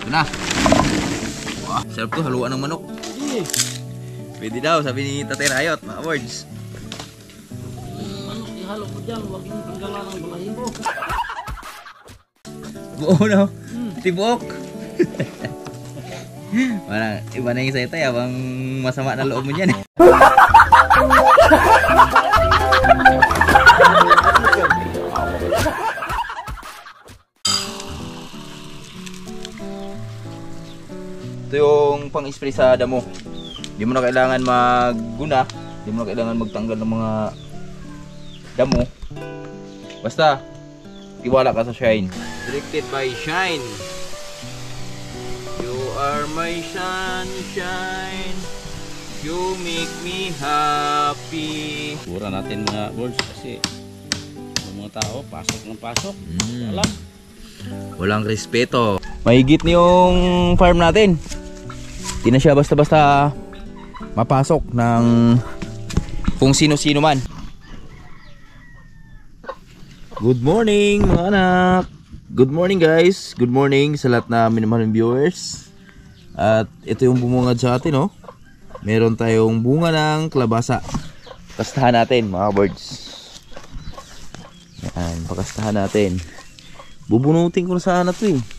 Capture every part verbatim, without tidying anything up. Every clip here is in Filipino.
Ito na. Wow, sarap to, haluan ng manok. Pwede daw, sabi ni Tatay Rayot, mga words. Manok, ihalo ko dyan, huwag yung tanggalan ng balahibo. Buo no? Hmm. Tibok. Parang iba na yung sa'yo tayo, abang masama na loob mo dyan eh. Ito yung pang-spray sa damo. Hindi mo na kailangan magguna, hindi mo na kailangan magtanggal ng mga damo. Basta tiwala ka sa Shine. Directed by Shine. You are my sunshine. You make me happy. Pura natin mga birds kasi mga tao pasok ng pasok. Mm. Alam. Walang respeto. Mahigit na yung farm natin. Hindi na siya basta-basta mapasok ng kung sino-sino man. Good morning mga anak. Good morning guys. Good morning sa lahat na minamahal ng viewers. At ito yung bumungad sa atin oh. Meron tayong bunga ng kalabasa. Pakastahan natin mga birds. Yan, pakastahan natin. Bubunutin ko na sana ito eh.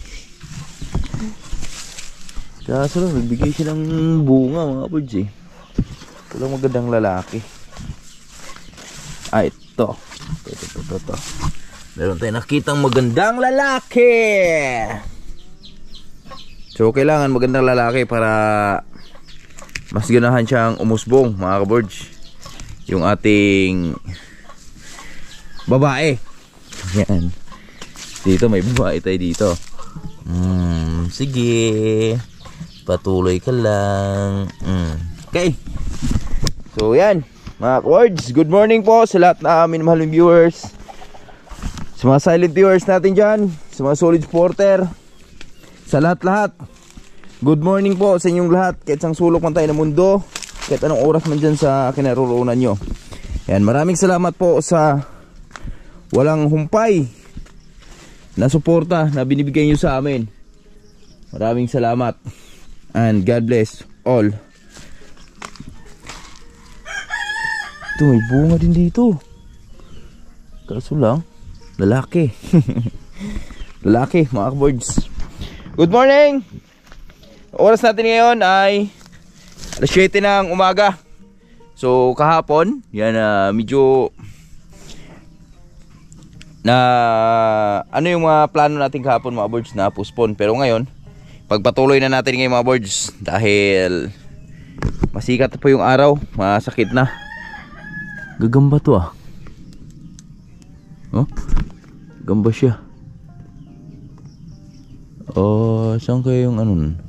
Kaso lang, nagbigay siya ng bunga mga birds eh. Ito lang magandang lalaki. Ah, ito. Ito, ito, ito, ito. Meron tayong nakitang magandang lalaki. So, kailangan magandang lalaki para mas ganahan siyang umusbong mga kabirds. Yung ating babae. Yan. Dito may babae tayo dito. Hmm, sige. Patuloy ka lang. Hmm. Okay. So yan mga kabirds, good morning po sa lahat na amin mahal ng viewers. Sa mga silent viewers natin dyan, sa mga solid supporter, sa lahat-lahat, good morning po sa inyong lahat. Kahit sang sulok man tayo ng mundo, kahit anong oras man dyan sa kinaroroonan nyo. Yan, maraming salamat po sa walang humpay na suporta na binibigay nyo sa amin. Maraming salamat and God bless all. Ito, may bunga din dito. Kaso lang lalaki. Lalaki mga kabirds. Good morning. Oras natin ngayon ay alas siyete ng umaga. So kahapon yan uh, medyo na ano yung mga plano natin kahapon mga birds na postpone. Pero ngayon pagpatuloy na natin ngayon mga birds dahil masikat po yung araw, masakit na. Gagamba to ah. Oh, gamba siya. Oh, saan kayo yung ano nun?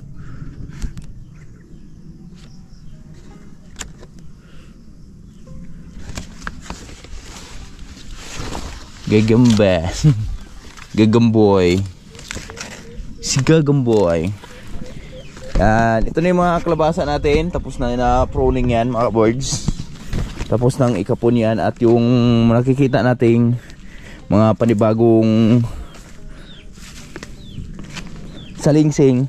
Gagamba. Gagamboy. Si Gagamboy. Yan, ito na yung mga kalabasa natin. Tapos na na pruning yan mga birds. Tapos nang ikapon yan. At yung nakikita nating mga panibagong salingsing.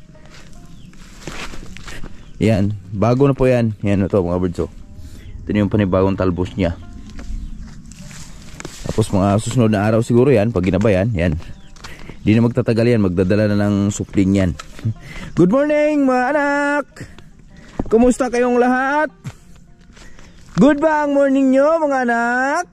Yan, bago na po yan. Yan ito mga birds oh. Ito na yung panibagong talbos niya. Tapos mga susunod na araw siguro yan, pag ginabayan, yan. Hindi na magtatagal yan, magdadala na ng supling yan. Good morning mga anak! Kumusta kayong lahat? Good ba ang morning nyo mga anak?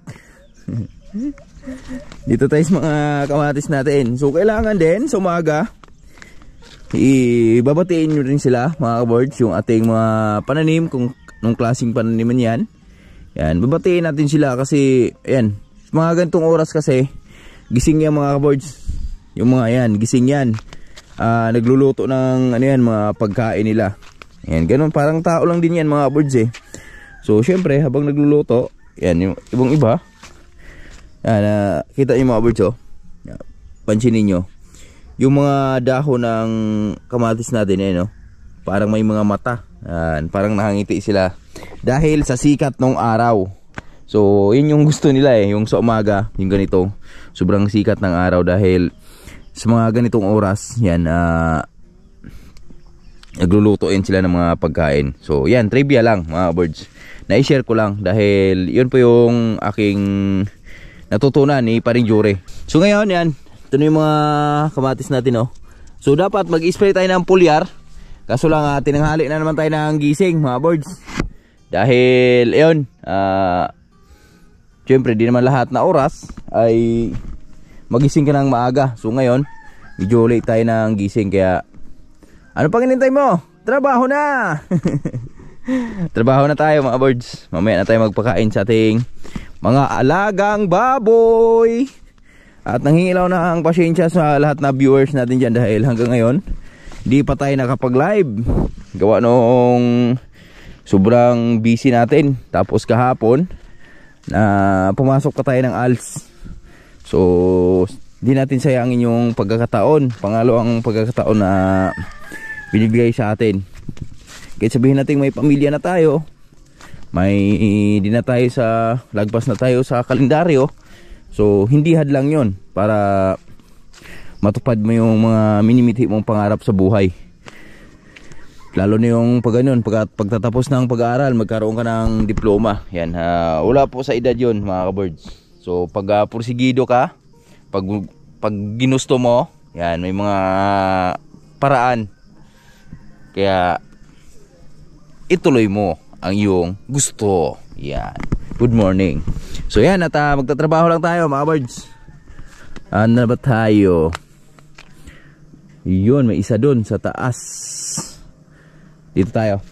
Dito tayo sa mga kamatis natin. So kailangan din sa umaga ibabatiin nyo rin sila mga kabirds, yung ating mga pananim, kung anong klaseng pananiman yan. Yan, babatiin natin sila kasi ayan, mga ganitong oras kasi gising yan mga kabirds. Yung mga yan, gising yan, uh, nagluluto ng ano yan, mga pagkain nila. Yan, ganun, parang tao lang din yan mga birds eh. So syempre habang nagluluto, yan, yung ibang iba, yan, uh, kita yung mga birds oh. Yan, pansinin nyo yung mga dahon ng kamatis natin eh, no? Parang may mga mata. Yan, parang nakangiti sila dahil sa sikat ng araw. So yun yung gusto nila eh, yung sa umaga, yung ganito, sobrang sikat ng araw. Dahil sa mga ganitong oras, yan, uh, naglulutuin sila ng mga pagkain. So yan, trivia lang mga birds. Na-share ko lang dahil yun po yung aking natutunan ni Paring Jure. So ngayon yan, ito na yung mga kamatis natin, oh. So dapat mag-spray tayo ng pulyar. Kaso lang uh, tinanghali na naman tayo ng gising mga birds. Dahil yun, uh, syempre di naman lahat na oras ay magising ka ng maaga. So ngayon, medyo late tayo ng gising. Kaya ano pang hinintay mo? Trabaho na! Trabaho na tayo mga birds. Mamaya na tayo magpakain sa ating mga alagang baboy. At nanghingilaw na ang pasyensya sa lahat na viewers natin dyan. Dahil hanggang ngayon di pa tayo nakapag live. Gawa noong sobrang busy natin. Tapos kahapon na pumasok pa tayo ng A L S. So di natin sayangin yung pagkakataon. Pangalo ang pagkakataon na binibigay sa atin. Kahit sabihin natin may pamilya na tayo, may di na tayo sa lagpas na tayo sa kalendaryo. So hindi hadlang yon para matupad mo yung mga minimithi mong pangarap sa buhay. Lalo na yung pag ganun, pag, pagtatapos ng pag-aaral, magkaroon ka ng diploma. Yan, uh, wala po sa edad yon mga ka-birds. So pag uh, pursigido ka, pag, pag ginusto mo, yan, may mga paraan. Kaya ituloy mo ang iyong gusto. Yan. Good morning. So yan, at uh, magtatrabaho lang tayo mga birds. Ano ba tayo? Yun, may isa dun sa taas. Dito tayo.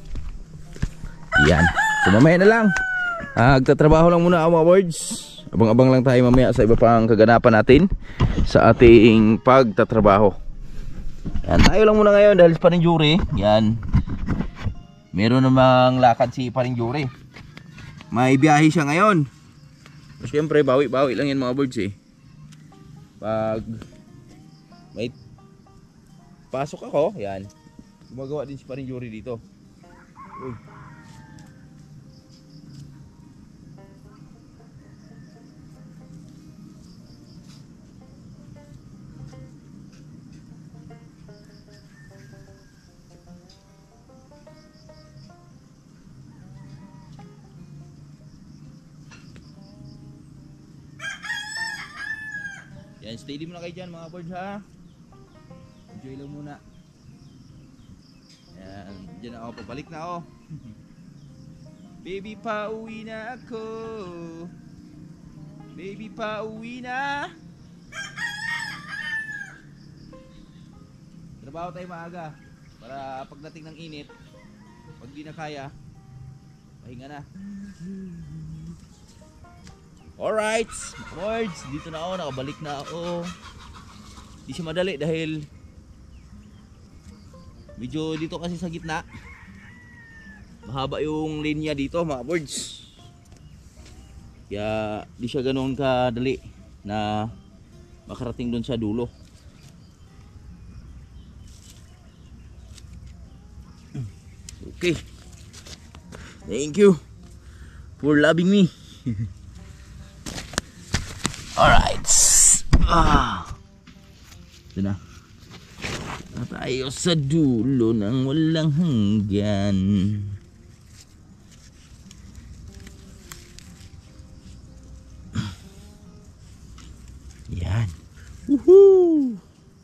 Yan. So mamaya na lang. uh, Magtatrabaho lang muna mga birds. Abang-abang lang tayo mamaya sa iba pang kaganapan natin sa ating pagtatrabaho. Yan, tayo lang muna ngayon dahil sa Paring Jure. Yan, meron namang lakad si Paring Jure. May biyahe siya ngayon. So, siyempre bawi-bawi lang yan mga birds eh. Pag may pasok ako, yan, gumagawa din si Paring Jure dito. Uy. Yan, steady muna kayo dyan mga birds ha. Enjoy lang muna. Yan, dyan ako, pabalik na ako. Baby, pauwi na ako. Baby, pauwi na. Trabaho tayo maaga para pagdating ng init, pag di na kaya, pahinga na. Alright, birds, dito na ako, nakabalik na ako. Di siya madali dahil medyo dito kasi sa gitna, mahaba yung linya dito mga birds. Kaya di siya ganoon kadali na makarating doon sa dulo. Okay, thank you for loving me. Alright. Ah. Ito na. Tayo sa dulo ng walang hanggan. Yan. Woohoo!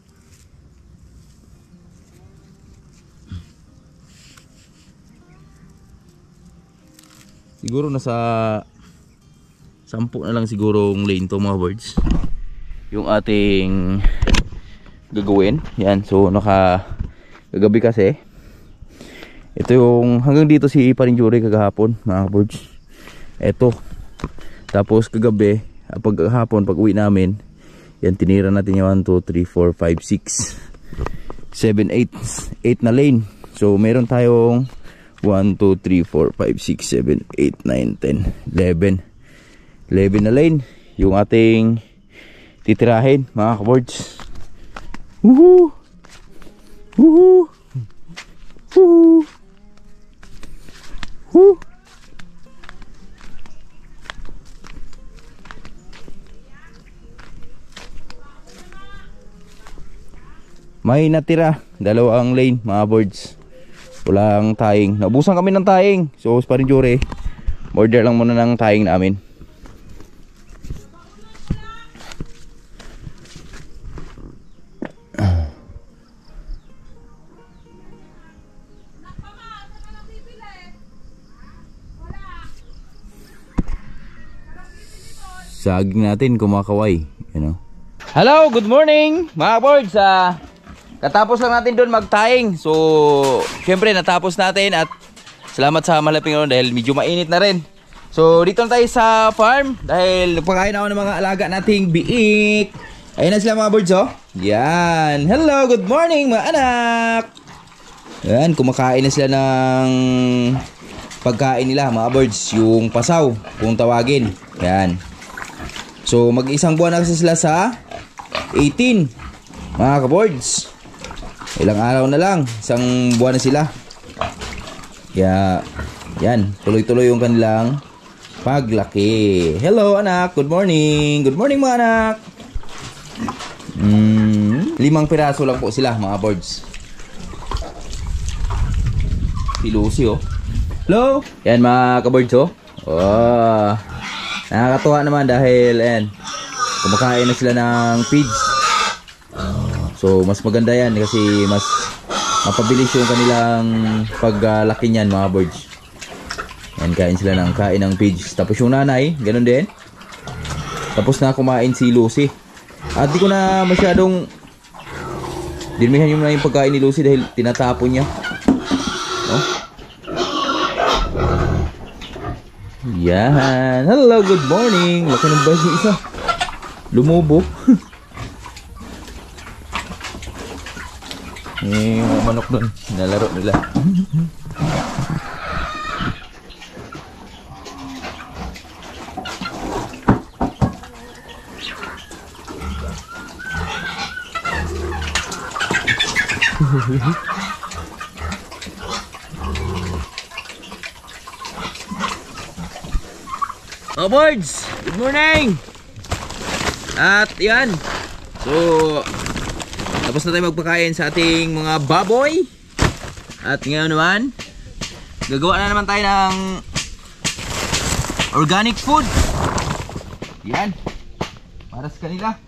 Siguro nasa sampu na lang siguro ang lane to mga birds yung ating gagawin. Yan, so naka kagabi kasi ito yung hanggang dito si Paring Jure kagahapon mga birds. Ito tapos kagabi pag hapon pag uwi namin yan tinira natin yung one, two, three, four, five, six, seven, eight eight na lane. So meron tayong one, two, three, four, five, six, seven, eight, nine, ten, eleven eleven na lane yung ating titirahin mga ka-birds. Woohoo! Woohoo! Woohoo! Woo! may natira, dalawang lane mga birds. Walang taing. Naubusan kami ng taing. So pa rin jure, order lang muna ng taing namin. Saging natin kumakaway, you know. Hello, good morning mga birds. uh, Katapos lang natin doon magtaing. So syempre natapos natin. At salamat sa malaping noon dahil medyo mainit na rin. So dito na tayo sa farm dahil nagpakain ako ng mga alaga nating biik. Ayun na sila mga birds, oh. Yan, hello, good morning mga anak. Yan, kumakain na sila ng pagkain nila mga birds. Yung pasaw kung tawagin. Yan. So mag-isang buwan na kasi sila sa eighteen mga kaboards. Ilang araw na lang, isang buwan na sila. Kaya yan, tuloy-tuloy yung kanilang paglaki. Hello anak, good morning. Good morning mga anak. mm, Limang piraso lang po sila mga boards. Si Lucy, oh. Hello. Yan mga kaboards, oh. Oh, nakakatuwa naman dahil ayan, kumakain na sila ng feeds. So mas maganda yan kasi mas mapabilis yung kanilang paglaki niyan mga birds. Yan, kain sila ng kain ng feeds. Tapos yung nanay, ganun din. Tapos na kumain si Lucy. At di ko na masyadong dinmihan yung na yung pagkain ni Lucy dahil tinatapon niya. Oh. Yan. Hello, good morning. Laki ng bus yung isa. Lumubo. Eh, mga manok doon. Nalaro nila. Oh birds, good morning. At yan. So tapos na tayo magpakain sa ating mga baboy. At ngayon naman gagawa na naman tayo ng organic food. Yan, para sa kanila.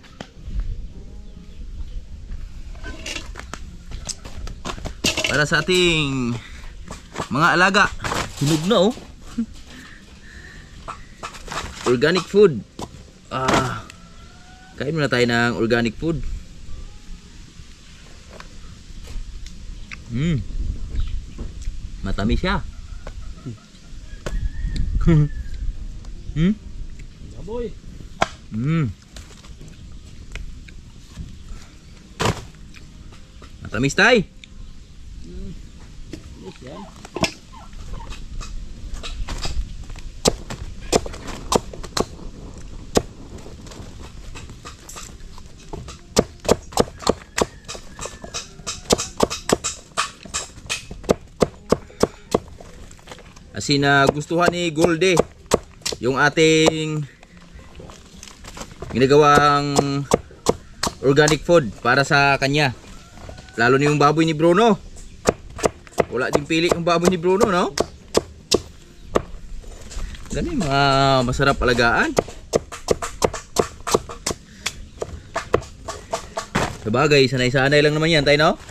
Para sa ating mga alaga. Hinog na, oh. Organic food. Ah, kain muna tayo ng organic food. Hmm. Matamis siya. Hmm? Baboy. Hmm. Matamis tayo. Hmm. Yes, yan. Kasi nagustuhan ni Goldie yung ating ginagawang organic food para sa kanya. Lalo na yung baboy ni Bruno. Wala din pili yung baboy ni Bruno, no? Ganun yung mga masarap alagaan. Sabagay, sanay-sanay lang naman yan tayo, no?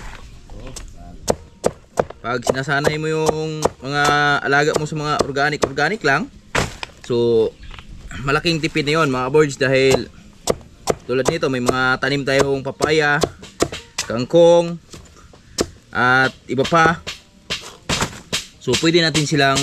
Pag sinasanay mo yung mga alaga mo sa mga organic-organic lang, so malaking tipid na yun mga birds. Dahil tulad nito, may mga tanim tayong papaya, kangkong, at iba pa. So pwede natin silang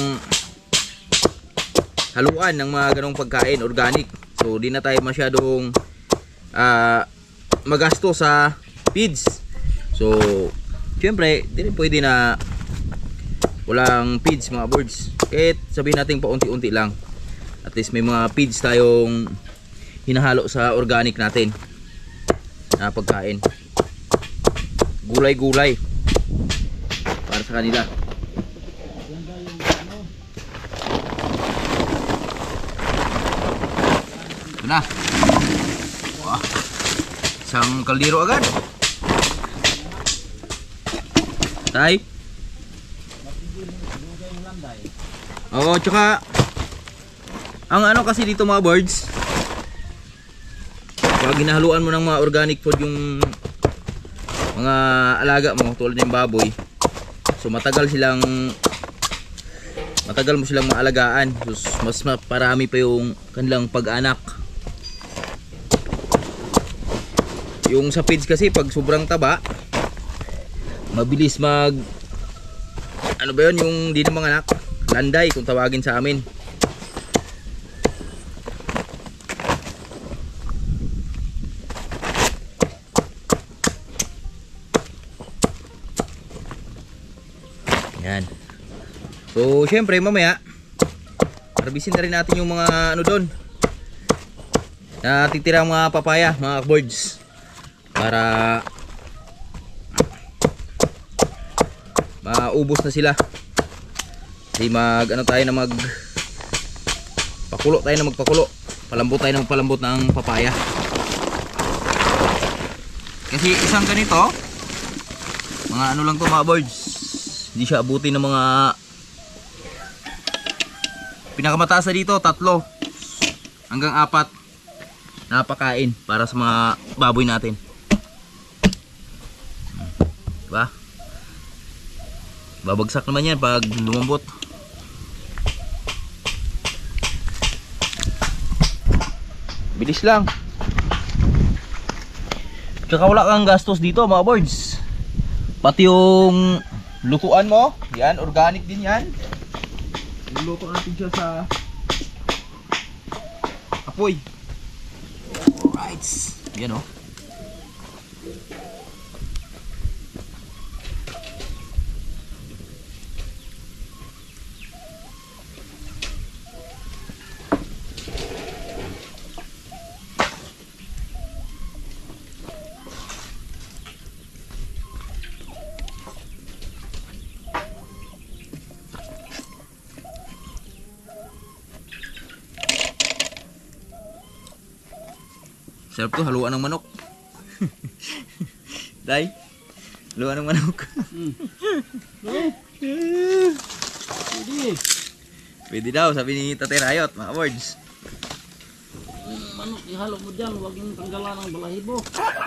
haluan ng mga ganong pagkain organic. So di na tayo masyadong uh, magasto sa feeds. So syempre di rin pwede na walang feeds mga birds. Kahit sabihin natin paunti-unti lang, at least may mga feeds tayong hinahalo sa organic natin na pagkain. Gulay-gulay para sa kanila. Ito na. Wow. Isang kaldero agad. Tay? Oo, tsaka ang ano kasi dito mga birds, pag ginahaluan mo ng mga organic food yung mga alaga mo tulad ng baboy, so matagal silang matagal mo silang maalagaan, so mas parami pa yung kanilang pag-anak. Yung sa feeds kasi pag sobrang taba, mabilis mag ano ba yun, yung di na mga anak, landay kung tawagin sa amin. Yan. So syempre mamaya harbisin na rin natin yung mga ano doon, natitira mga papaya, mga birds, para maubos na sila. Di mag ano tayo na mag pakulo tayo na magpakulo, palambot tayo na magpalambot ng papaya. Kasi isang ganito, mga ano lang to mga birds, hindi siya abutin ng mga pinakamataas na dito, tatlo hanggang apat napakain para sa mga baboy natin. Diba? Babagsak naman yan pag lumambot. Bilis lang. Tsaka wala kang gastos dito mga birds. Pati yung lutuan mo, yan, organic din yan. Luluto natin siya sa apoy. Alright. Yan o. Sarap to, haluan ng manok. Day, haluan ng manok. Hmm. Pwede. Pwede daw, sabi ni Tatay Rayot, mga words. Yung manok, ihalo mo dyan, huwag yung tanggalan ng balahibo.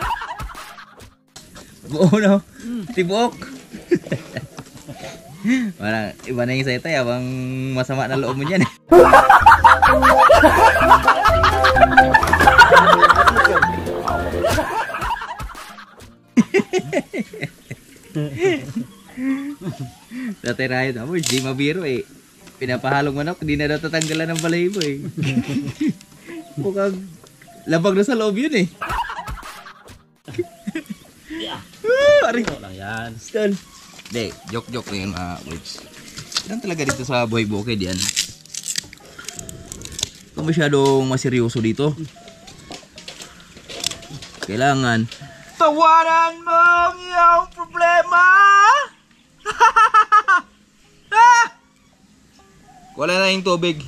Buo no? Hmm. Tibuok. Wala, iba na yung sa'yo tayo, abang masama na loob mo dyan eh. Tatay Rayot, amor, di mabiro eh. Pinapahalong manok, di na natatanggalan ng balahibo eh. Mukhang labag na sa loob yun eh. Yeah. Uh, Ari. Ito lang yan. Stun. Hindi, joke-joke na yun mga words. Yan talaga dito sa buhay bukid yan. Kung masyadong maseryoso dito, kailangan tawanan mo ang iyong problema. Wala na yung tubig.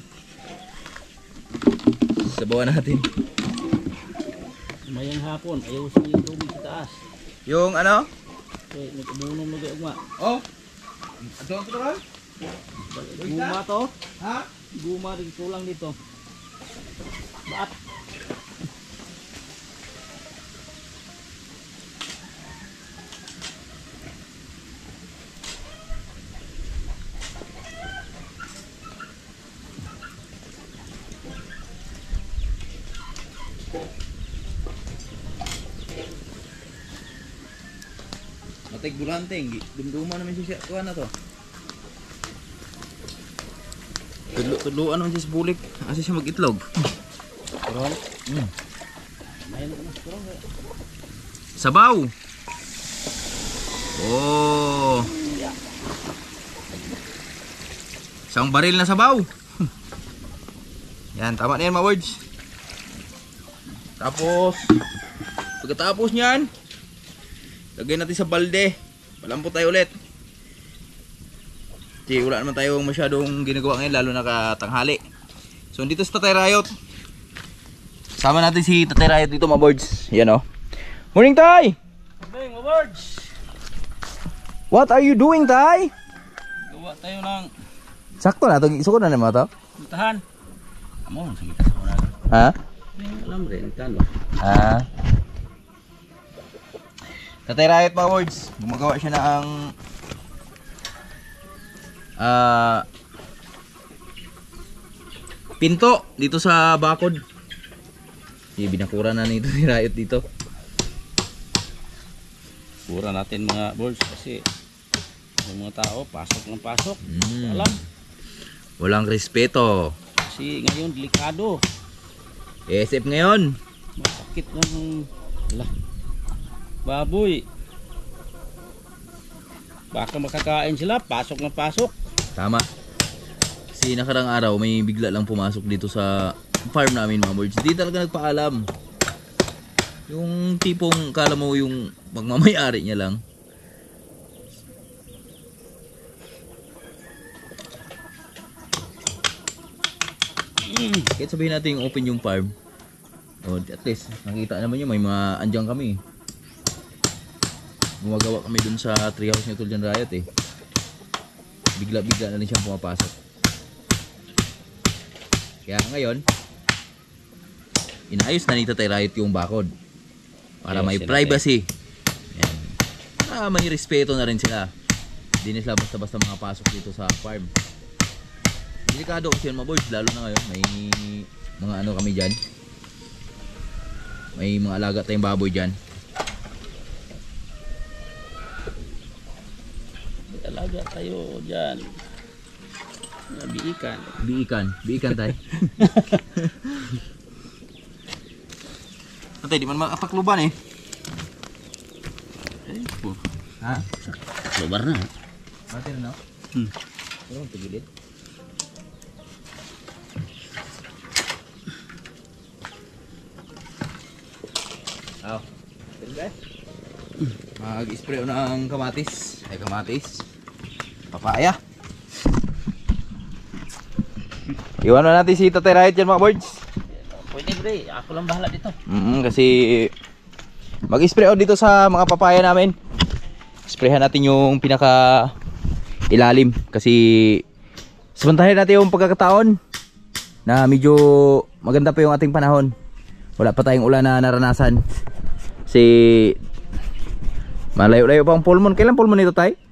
Sabawan natin. Mayang hapon, ayaw sa yung tubig sa taas. Yung ano? Okay, nag-ubunong na kayo nga. Oh. Ito ang tutukan? Guma to. Ha? Guma rin kulang dito. Baat. Matig bulanteng, dumduma naman siya kuha na to. Tudluan naman siya sa bulik, kasi siya mag-itlog. Kurong. Mm. Mayroon ko mas kurong. Sabaw. Oh. Isang baril na sabaw. Yan, tama na yan mga words. Tapos, pagkatapos niyan, lagyan natin sa balde. Palampot tayo ulit. Kasi wala naman tayong masyadong ginagawa ngayon, lalo na katanghali. So dito sa Tatay Rayot, sama natin si Tatay Rayot dito mga birds. Yan o. Morning Tay! Morning mga birds! What are you doing, Tay? Gawa tayo ng Sakto na, itong isuko na naman ito. tahan. Amo, sige ka sa Ha? alam rin, talo. Ah. Tatay Riot mga boards, gumagawa siya ng ah pinto dito sa bakod. Yung binakura na nito ni Riot dito. Pura natin mga boards kasi yung mga tao pasok ng pasok. Mm. Alam, Walang respeto. kasi ngayon delikado. S F ngayon. Masakit ng ala, baboy. Baka makakain sila, pasok ng pasok. Tama. Kasi nakarang araw may bigla lang pumasok dito sa farm namin mga boards. Hindi talaga nagpaalam. Yung tipong kala mo yung magmamayari niya lang. Mm. Kahit sabihin natin yung open yung farm. O at least nakita naman yun, may mga andyang kami. Gumagawa kami dun sa treehouse ni Tuljan Riot eh. Bigla-bigla na rin siyang pumapasok. Kaya ngayon, inayos na ni Tatay Riot yung bakod. Para Yes, may sila, privacy. Yan. Para may respeto na rin sila. Hindi na sila basta-basta makapasok dito sa farm. Delikado kasi yun mga boys, lalo na ngayon. May mga ano kami dyan. May mga alaga tayong baboy dyan. Talaga tayo dyan. Biikan. Biikan. Biikan tayo. Atay, di man makapakluban eh. Eh, po. Ha? Lubar na. Mati na no? Hmm. Pero tigilid. Aw. Tingga eh. Mag-spray ng kamatis. Ay kamatis. Papaya. Iwan na natin si Tatay Riot dyan mga boards. Pwede bre, ako lang bahala dito. Mm, kasi mag-spray out dito sa mga papaya namin. Sprayhan natin yung pinaka ilalim kasi samantahin natin yung pagkakataon na medyo maganda pa yung ating panahon. Wala pa tayong ulan na naranasan. Kasi malayo-layo pa ang pulmon. Kailan pulmon ito tay?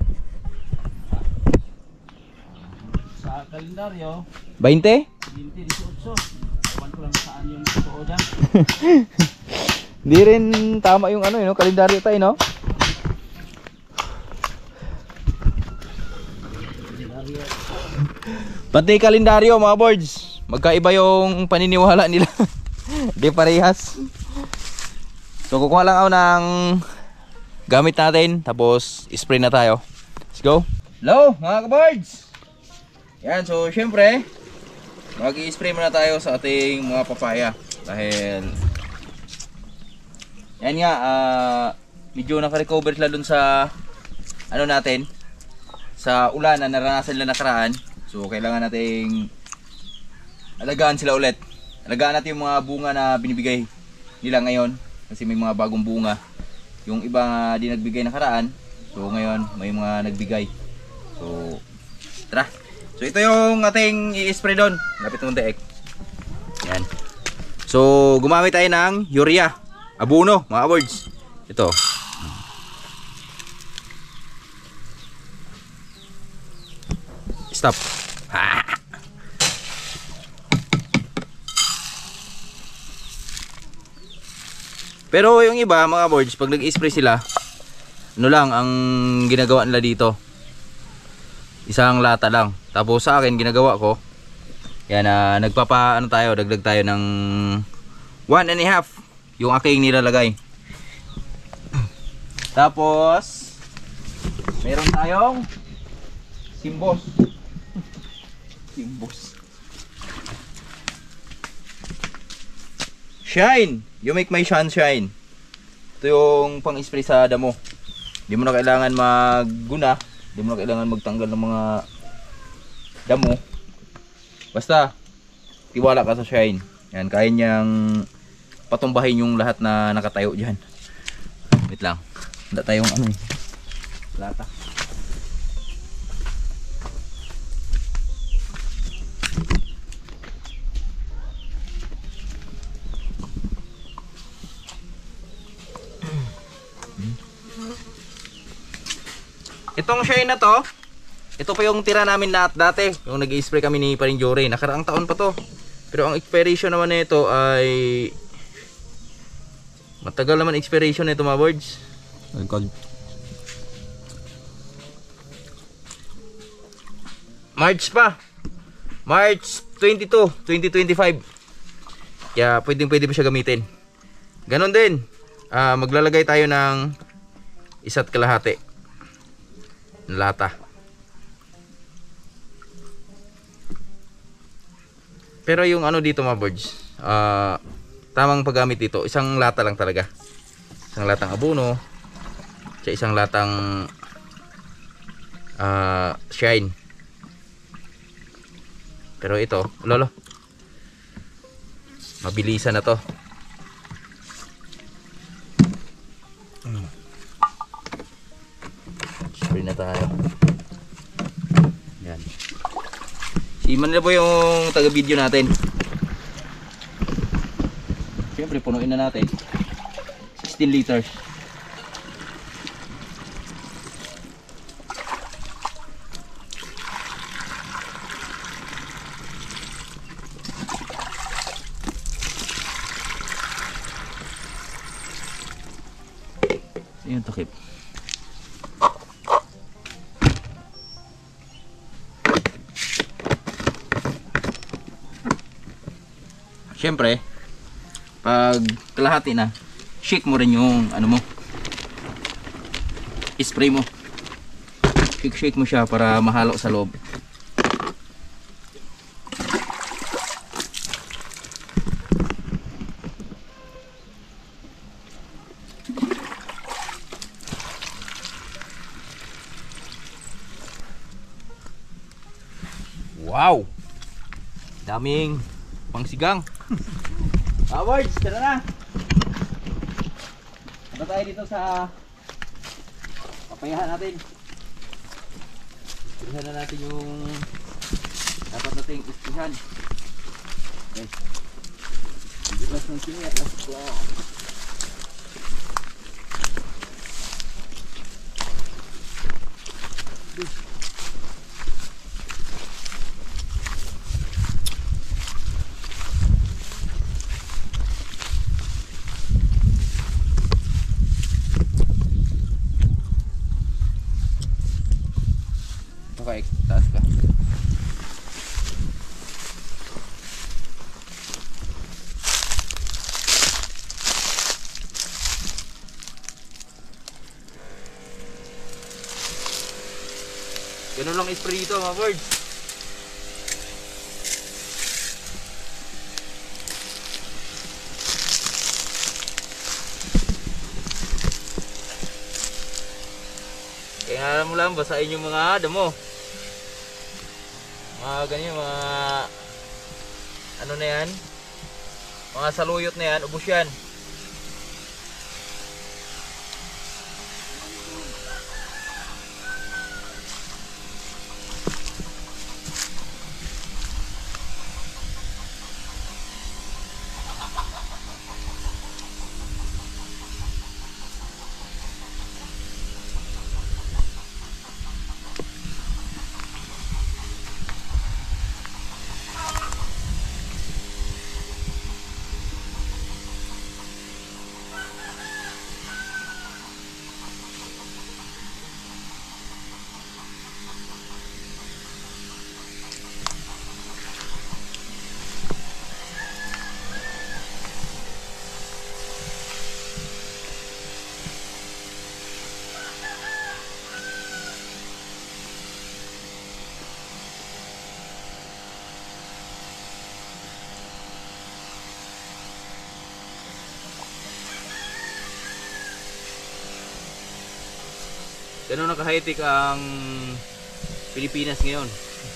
Sa kalendaryo, twenty? twenty eighteen. Ewan ko lang saan yung totoo dyan. Hindi rin tama yung ano, yung kalendaryo tayo, no? Pati kalendaryo mga boards, magkaiba yung paniniwala nila. Di parehas. So kukuha lang ako ng gamit natin, tapos spray na tayo. Let's go. Hello mga ka-boards. Yan, so syempre mag-i-spray muna tayo sa ating mga papaya. Dahil yan nga, uh, medyo naka-recover sila dun sa ano natin, sa ulan na naranasan nila nakaraan. So kailangan nating alagaan sila ulit. Alagaan natin yung mga bunga na binibigay nila ngayon kasi may mga bagong bunga. Yung iba nga di nagbigay nakaraan, so ngayon may mga nagbigay. So tara. So ito yung ating i-spray doon. Lapit ng deek. Yan. So gumamit tayo ng urea, abono mga words. Ito. Stop. Ha. Pero yung iba mga boards, pag nag-spray sila, ano lang ang ginagawa nila dito, isang lata lang. Tapos sa akin ginagawa ko, yan na uh, nagpapa ano tayo, dagdag tayo ng one and a half yung aking nilalagay. Tapos meron tayong simbos. Simbos. Shine. You make my sunshine. Ito yung pang-spray sa damo. Hindi mo na kailangan magguna, hindi mo na kailangan magtanggal ng mga damo. Basta tiwala ka sa Shine. Yan, kaya niyang patumbahin yung lahat na nakatayo diyan. Wait lang. Handa tayong ano eh. lata. Itong shine na to, ito pa yung tira namin lahat dati, yung nag-i-spray kami ni Paring Jory. Nakaraang taon pa to. Pero ang expiration naman nito ay matagal naman expiration nito mga birds. March pa. March twenty-two, twenty twenty-five. Kaya pwedeng pwede pa siya gamitin. Ganon din. Uh, maglalagay tayo ng isa't kalahati na lata. Pero yung ano dito mga birds, uh, tamang paggamit dito, isang lata lang talaga. Isang latang abono, at isang latang uh, shine. Pero ito, lolo, mabilisan na to. Spray na tayo. Yan. Si Iman na po yung taga-video natin. Siyempre, punuin na natin. sixteen liters. Ayan, takip. Siyempre, pag kalahati na, shake mo rin yung ano mo, spray mo. Shake shake mo siya para mahalo sa loob. Wow! Daming pangsigang. Awards, tara na. Ano tayo dito sa papayahan natin. Ispihan na natin yung dapat nating ispihan. Okay. Let's continue. Let's go. Okay, taas ka. Ganun lang spray dito mga birds. Kaya alam mo lang, basahin yung mga damo. Mga ganyan, mga ano na yan, mga saluyot na yan, ubos yan. Ganun na ka-high-tech ang Pilipinas ngayon.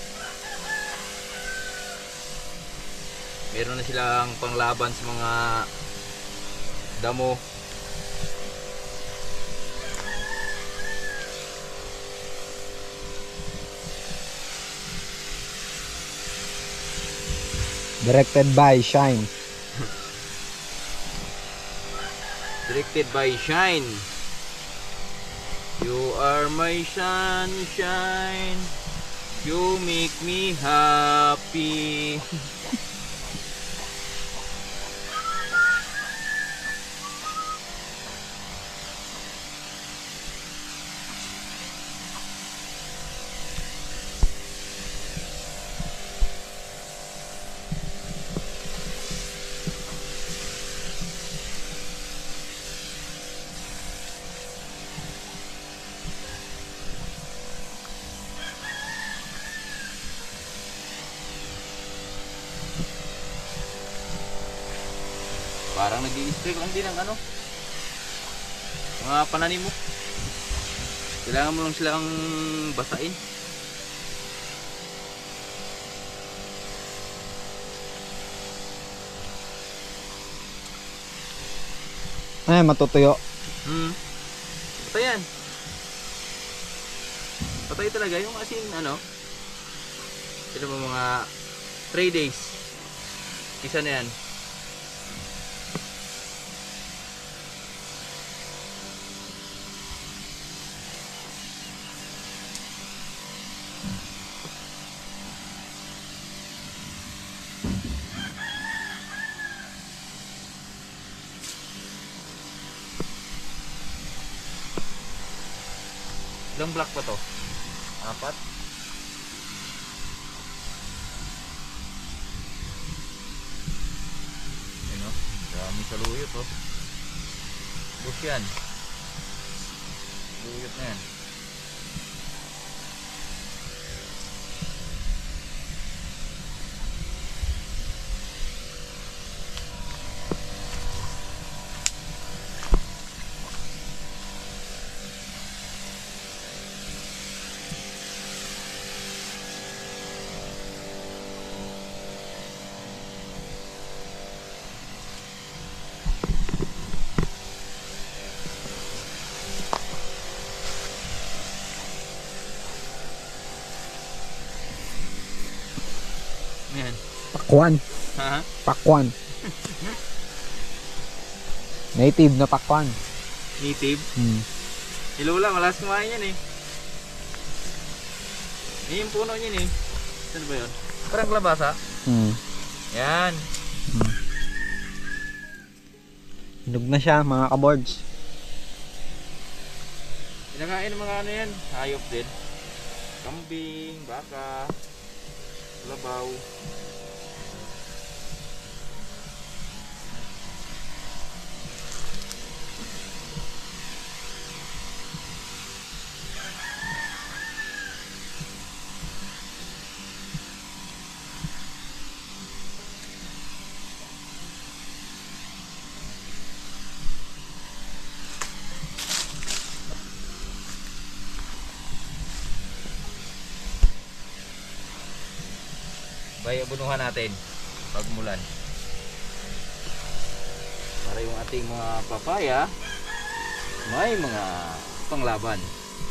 Meron na silang panglaban sa mga damo. Directed by Shine. Directed by Shine. You are my sunshine. You make me happy. Parang nag-i-spray lang din ang ano, mga pananim mo. Kailangan mo lang silang basain. Ay, matutuyo. Hmm. Patay yan. Patay talaga yung asin ano. Ito mo mga three days. Isa na yan. Ilang block pa to? Apat? Ano? Dami sa luyot oh. Bus yan. Luyot na yan. Yan. Pakwan. Ha? Pakwan. Native na pakwan. Native? Hmm. Si Lola, malas kumain yan eh. Yan yung puno niyan eh. Saan ba yun? Parang kalabasa. Hmm. Yan. Hmm. Hinog na siya mga kaboards. Pinakain ng mga ano yan. Hayop din. Kambing, baka, labaw. Bayo bunuhan natin pag mulan para yung ating mga papaya may mga panglaban.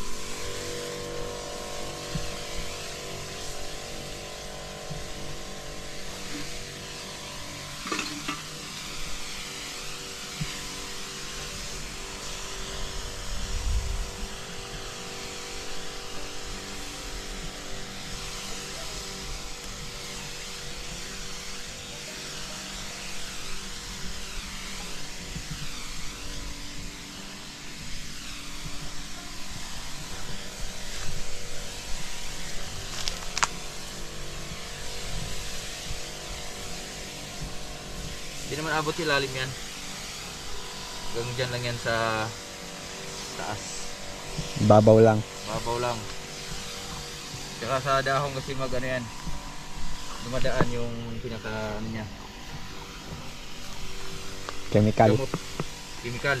Hindi naman abot ilalim yan. Hanggang dyan lang yan sa taas. Babaw lang. Babaw lang. Tsaka sa dahong kasi mag ano yan, dumadaan yung pinaka ano niya, Chemical. gamot, chemical.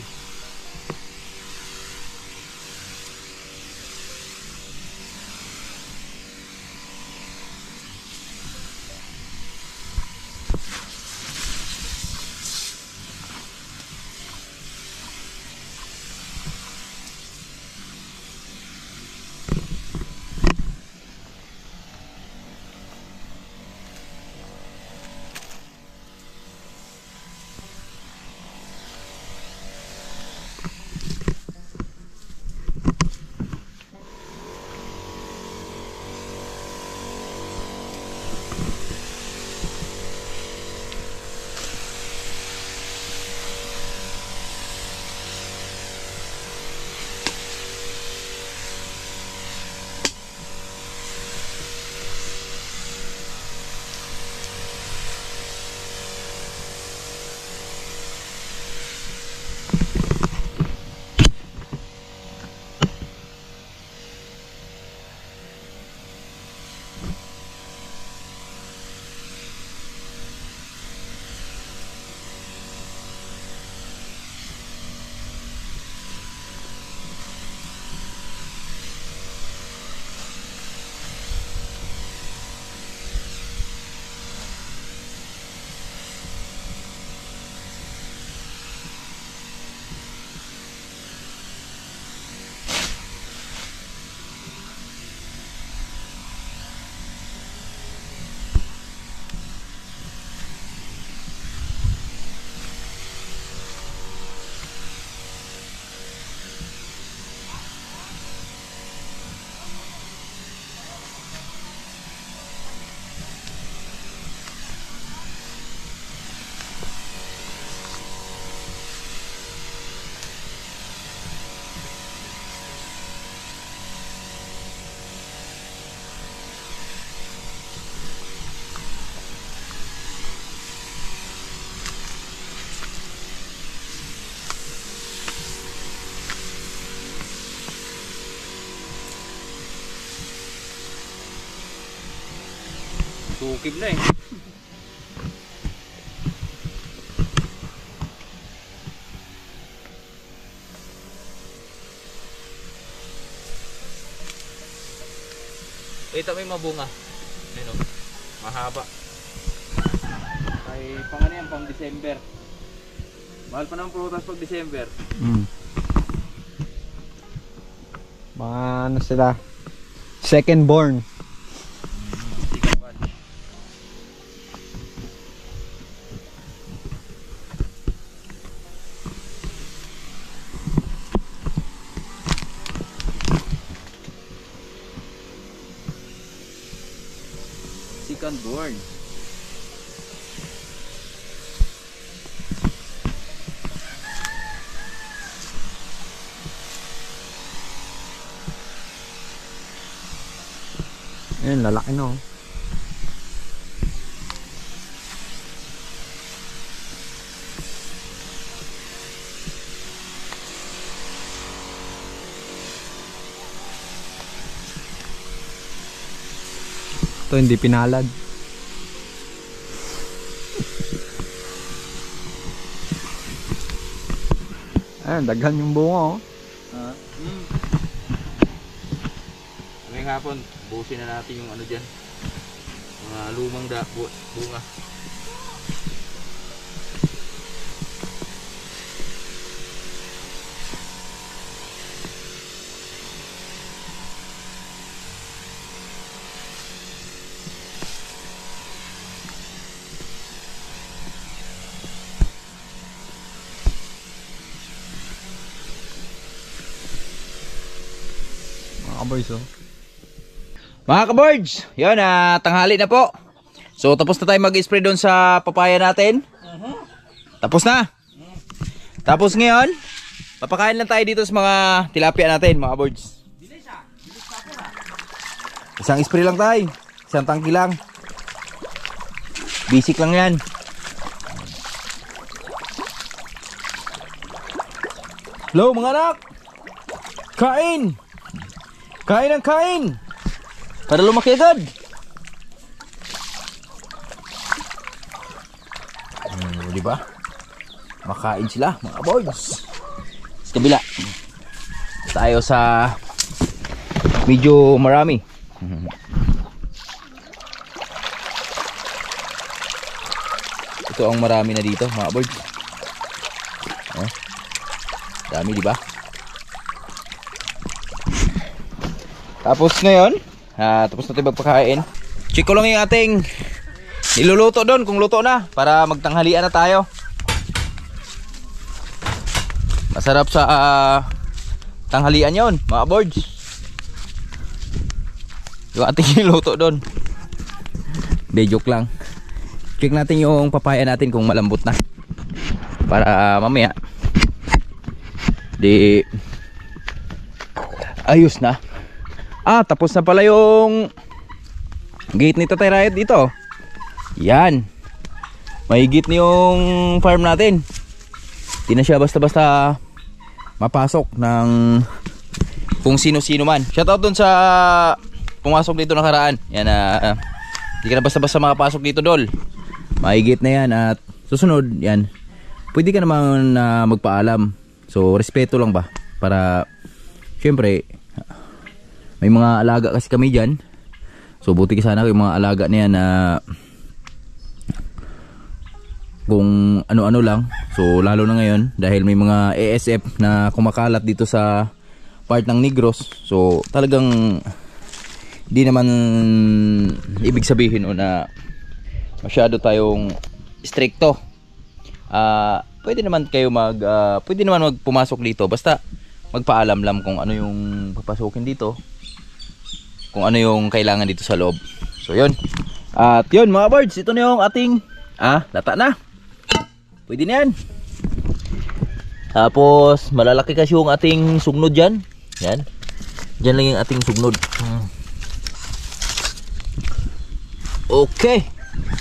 Sukib na eh. Ito may mabunga. Ano? Mahaba. Kay pang ano yan, pang December. Mahal pa ng prutas pag December. Mm. Mga ano sila? Second born. Second born. Ayun, lalaki no. Ito hindi pinalad. Ayun, daghan yung bunga oh. Ah. Mm. Ngayong hapon, busin na natin yung ano dyan. Mga lumang da, bu bunga. Mga boys oh. Mga kaboards, yun, ah, tanghali na po. So tapos na tayo mag-spray doon sa papaya natin. Tapos na. Tapos ngayon, papakain lang tayo dito sa mga tilapia natin, mga boards. Isang spray lang tayo. Isang tangki lang. Basic lang yan. Hello mga anak. Kain. Kain ng kain. Para lumaki agad. Hmm, di ba? Makain sila, mga boys. Sa kabila. Tayo sa medyo marami. Ito ang marami na dito, mga boys. Oh. Dami, di ba? Tapos ngayon, ah, tapos na tayo magpakain. Check ko lang yung ating niluluto doon kung luto na para magtanghalian na tayo. Masarap sa uh, tanghalian yon, mga boards. Yung ating niluto doon. Hindi, joke lang. Check natin yung papaya natin kung malambot na para uh, mamaya di ayos na. Ah, tapos na pala yung gate ni Tatay Riot dito. Yan. May gate na yung farm natin. Di na siya basta-basta mapasok ng kung sino-sino man. Shoutout dun sa pumasok dito nakaraan. Yan, uh, di ka na basta-basta makapasok dito, Dol. May gate na yan at susunod, yan. Pwede ka naman uh, magpaalam. So, respeto lang ba? Para, syempre, may mga alaga kasi kami dyan. So buti ka sana yung mga alaga na yan na kung ano-ano lang. So lalo na ngayon dahil may mga A S F na kumakalat dito sa part ng Negros. So talagang di naman ibig sabihin o na masyado tayong stricto. Uh, pwede naman kayo mag uh, pwede naman magpumasok dito basta magpaalam lang kung ano yung papasukin dito, kung ano yung kailangan dito sa loob. So yun. At yun mga birds, ito na yung ating ah, lata na. Pwede na yan. Tapos malalaki kasi yung ating sugnod dyan. Yan. Dyan lang yung ating sugnod. Okay.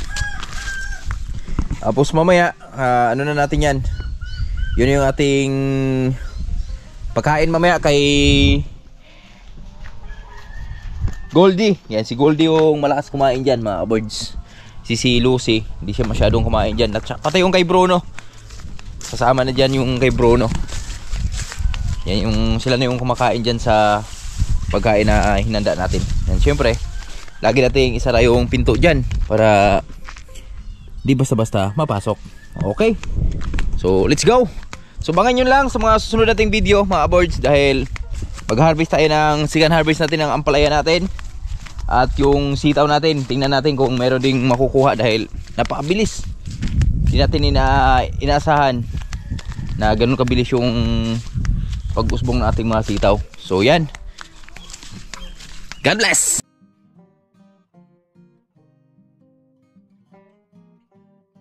Tapos mamaya uh, ano na natin yan. Yun yung ating pagkain mamaya kay Goldie. Yan, si Goldie yung malakas kumain dyan mga birds. Si si Lucy, hindi siya masyadong kumain dyan. At pati yung kay Bruno. Kasama na dyan yung kay Bruno. Yan yung, sila na yung kumakain dyan sa pagkain na hinanda natin. Yan, syempre, lagi natin isara yung pinto dyan para di basta-basta mapasok. Okay. So, let's go. So, bangan nyo lang sa mga susunod nating video mga birds dahil mag-harvest tayo ng second harvest natin ng ampalaya natin. At yung sitaw natin, tingnan natin kung meron ding makukuha dahil napakabilis. Hindi natin ina inaasahan na ganun kabilis yung pag-usbong ng ating mga sitaw. So, yan. God bless!